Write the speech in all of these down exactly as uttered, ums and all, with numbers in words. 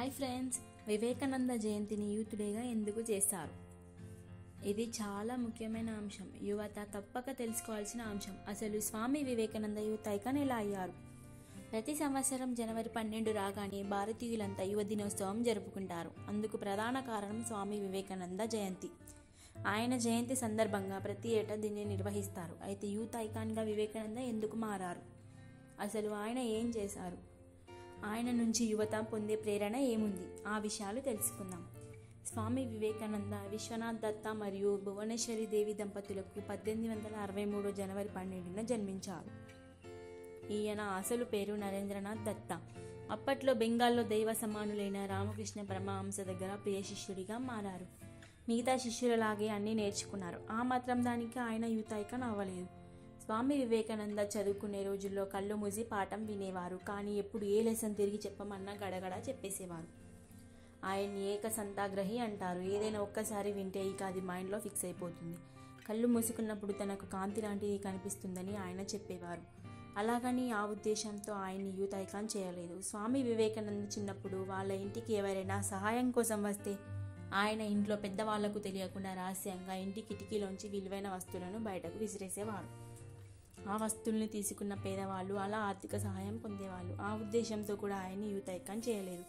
Hi friends, Vivekananda జయంతిని youth డేగా ఎందుకు చేస్తారు? ఇది చాలా ముఖ్యమైన అంశం. యువత తప్పక తెలుసుకోవాల్సిన అంశం. అసలు స్వామి వివేకానంద యూత్ ఐకాన్ ఎలా అయ్యారు? ప్రతి సంవత్సరం జనవరి పన్నెండు రాగానే భారతీయులంతా యువ దినోత్సవం జరుపుకుంటారు. అందుకు ప్రధాన కారణం స్వామి వివేకానంద జయంతి. ఆయన జయంతి సందర్భంగా ప్రతి ఏటా దీన్ని నిర్వహిస్తారు. అయితే యూత్ ఐకాన్గా వివేకానంద ఎందుకు మారారు? అసలు ఆయన ఏం చేశారు? ఆయన నుంచి యువత పొందే ప్రేరణ ఏముంది? ఆ విషయాలు తెలుసుకుందాం. స్వామి వివేకానంద విశ్వనాథ్ దత్తా మరియు భువనేశ్వరి దేవి దంపతులకు పద్దెనిమిది వందల అరవై మూడు జనవరి పన్నెండున జన్మించారు. ఈయన అసలు పేరు నరేంద్రనాథ్ దత్తా. అప్పట్లో బెంగాల్లో దైవ సమానులైన రామకృష్ణ పరమహంస దగ్గర ప్రియ శిష్యుడిగా మారారు. మిగతా శిష్యులలాగే అన్నీ నేర్చుకున్నారు. ఆ మాత్రం దానికి ఆయన యూత్ ఐకాన్ అవ్వలేదు. స్వామి వివేకానంద చదువుకునే రోజుల్లో కళ్ళు మూసి పాఠం వినేవారు. కానీ ఎప్పుడు ఏ లెసన్ తిరిగి చెప్పమన్నా గడగడ చెప్పేసేవారు. ఆయన్ని ఏక సంతాగ్రహి అంటారు. ఏదైనా ఒక్కసారి వింటే ఇక అది మైండ్లో ఫిక్స్ అయిపోతుంది. కళ్ళు మూసుకున్నప్పుడు తనకు కాంతి లాంటిది కనిపిస్తుందని ఆయన చెప్పేవారు. అలాగని ఆ ఉద్దేశంతో ఆయన్ని యూత్ ఐకాన్ చేయలేదు. స్వామి వివేకానంద చిన్నప్పుడు వాళ్ళ ఇంటికి ఎవరైనా సహాయం కోసం వస్తే ఆయన ఇంట్లో పెద్దవాళ్లకు తెలియకుండా రహస్యంగా ఇంటి కిటికీలోంచి విలువైన వస్తువులను బయటకు విసిరేసేవారు. ఆ వస్తువుల్ని తీసుకున్న పేదవాళ్ళు అలా ఆర్థిక సహాయం పొందేవాళ్ళు. ఆ ఉద్దేశంతో కూడా ఆయన్ని యూత్ ఐకాన్ చేయలేదు.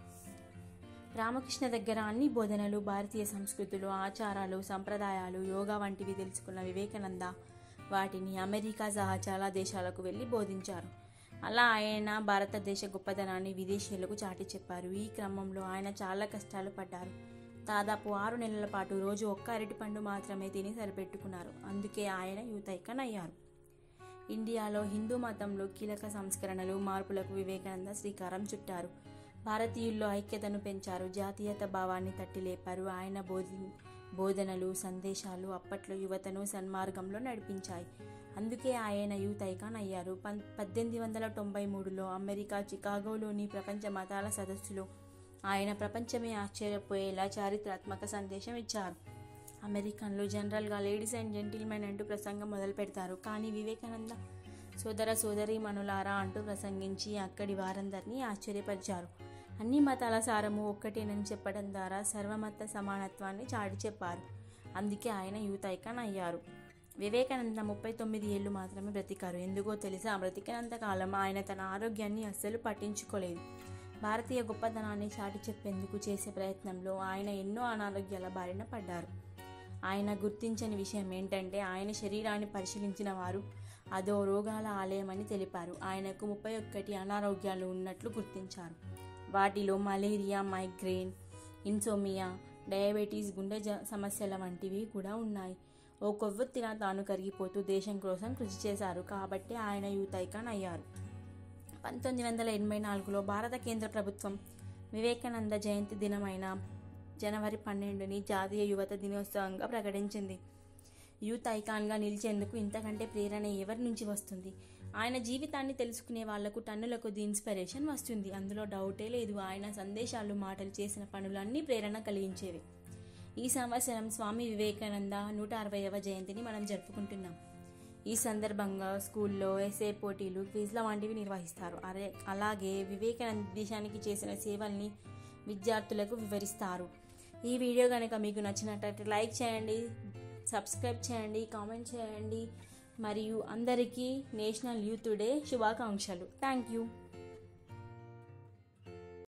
రామకృష్ణ దగ్గర అన్ని బోధనలు, భారతీయ సంస్కృతులు, ఆచారాలు, సంప్రదాయాలు, యోగా వంటివి తెలుసుకున్న వివేకానంద వాటిని అమెరికా సహా చాలా దేశాలకు వెళ్ళి బోధించారు. అలా ఆయన భారతదేశ గొప్పదనాన్ని విదేశీయులకు చాటి చెప్పారు. ఈ క్రమంలో ఆయన చాలా కష్టాలు పడ్డారు. దాదాపు ఆరు నెలల పాటు రోజు ఒక్క అరటిపండు మాత్రమే తిని సరిపెట్టుకున్నారు. అందుకే ఆయన యూత్ ఐకాన్ అయ్యారు. ఇండియాలో హిందూ మతంలో కీలక సంస్కరణలు, మార్పులకు వివేకానంద శ్రీకారం చుట్టారు. భారతీయుల్లో ఐక్యతను పెంచారు. జాతీయత భావాన్ని తట్టిలేపారు. ఆయన బోధి బోధనలు, సందేశాలు అప్పట్లో యువతను సన్మార్గంలో నడిపించాయి. అందుకే ఆయన యూత్ ఐకాన్ అయ్యారు. పం పద్దెనిమిది వందల తొంభై మూడులో అమెరికా చికాగోలోని ప్రపంచ మతాల సదస్సులో ఆయన ప్రపంచమే ఆశ్చర్యపోయేలా చారిత్రాత్మక సందేశం ఇచ్చారు. అమెరికన్లు జనరల్గా లేడీస్ అండ్ జెంటిల్మెన్ అంటూ ప్రసంగం మొదలు పెడతారు. కానీ వివేకానంద సోదర సోదరి మనులారా అంటూ ప్రసంగించి అక్కడి వారందరినీ ఆశ్చర్యపరిచారు. అన్ని మతాల సారము ఒక్కటేనని చెప్పడం ద్వారా సర్వమత సమానత్వాన్ని చాటి చెప్పారు. అందుకే ఆయన యూత్ ఐకాన్ అయ్యారు. వివేకానంద ముప్పై తొమ్మిది ఏళ్ళు మాత్రమే బ్రతికారు. ఎందుకో తెలుసా? బ్రతికినంత కాలం ఆయన తన ఆరోగ్యాన్ని అస్సలు పట్టించుకోలేదు. భారతీయ గొప్పతనాన్ని చాటి చెప్పేందుకు చేసే ప్రయత్నంలో ఆయన ఎన్నో అనారోగ్యాల బారిన పడ్డారు. ఆయన గుర్తించని విషయం ఏంటంటే ఆయన శరీరాన్ని పరిశీలించిన వారు అదో రోగాల ఆలయమని తెలిపారు. ఆయనకు ముప్పై ఒక్కటి అనారోగ్యాలు ఉన్నట్లు గుర్తించారు. వాటిలో మలేరియా, మైగ్రేన్, ఇన్సోమియా, డయాబెటీస్, గుండె సమస్యల వంటివి కూడా ఉన్నాయి. ఓ కొవ్వొత్తిగా తాను కరిగిపోతూ దేశం కోసం కృషి చేశారు. కాబట్టి ఆయన యూత్ ఐకాన్ అయ్యారు. పంతొమ్మిది వందల ఎనభై నాలుగులో భారత కేంద్ర ప్రభుత్వం వివేకానంద జయంతి దినమైన జనవరి పన్నెండుని జాతీయ యువత దినోత్సవంగా ప్రకటించింది. యూత్ ఐకాన్గా నిలిచేందుకు ఇంతకంటే ప్రేరణ ఎవరి నుంచి వస్తుంది? ఆయన జీవితాన్ని తెలుసుకునే వాళ్లకు టన్నుల కొద్ది ఇన్స్పిరేషన్ వస్తుంది. అందులో డౌటే లేదు. ఆయన సందేశాలు, మాటలు, చేసిన పనులన్నీ ప్రేరణ కలిగించేవి. ఈ సంవత్సరం స్వామి వివేకానంద నూట అరవైవ జయంతిని మనం జరుపుకుంటున్నాం. ఈ సందర్భంగా స్కూల్లో ఎస్ఏ పోటీలు, క్విజ్ల వంటివి నిర్వహిస్తారు. అరే అలాగే వివేకానంద దేశానికి చేసిన సేవల్ని విద్యార్థులకు వివరిస్తారు. ఈ వీడియో కనుక మీకు నచ్చినట్లయితే లైక్ చేయండి, సబ్స్క్రైబ్ చేయండి, కామెంట్ చేయండి. మరియు అందరికీ నేషనల్ యూత్ డే శుభాకాంక్షలు. Thank you.